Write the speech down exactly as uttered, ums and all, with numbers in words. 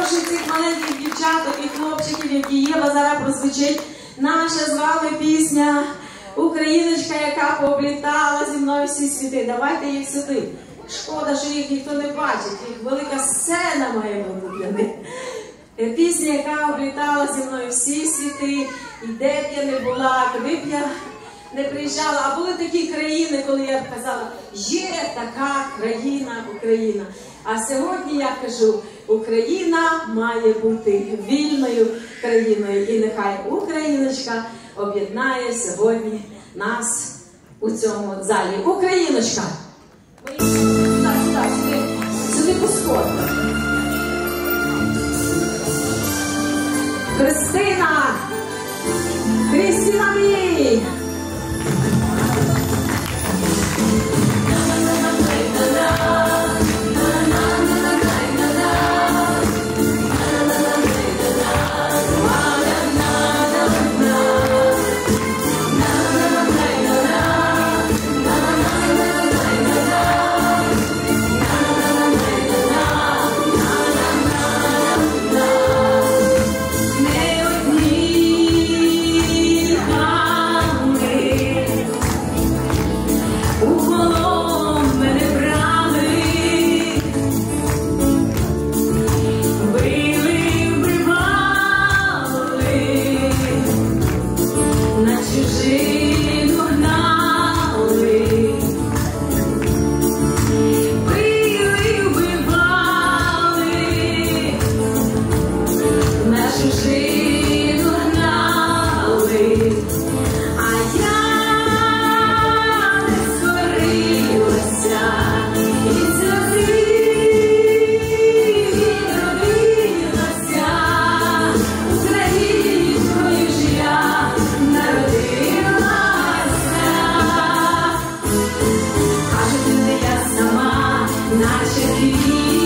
запрошую цих маленьких дівчаток і хлопчиків, які є, бо зараз прозвучить наша з вами пісня «Україночка, яка пооблітала зі мною всі світи». Давайте їх сюди. Шкода, що їх ніхто не бачить, їх велика сцена має бути для них. Пісня, яка облітала зі мною всі світи, і де б я не була, куди б я не приїжджала. А були такі країни, коли я б казала, є така країна Україна. А сьогодні я кажу, Україна має бути вільною країною. І нехай Україночка об'єднає сьогодні нас у цьому залі. Україночка! Сюди, сюди, сюди посходимо. Христина! Христина мій! Наша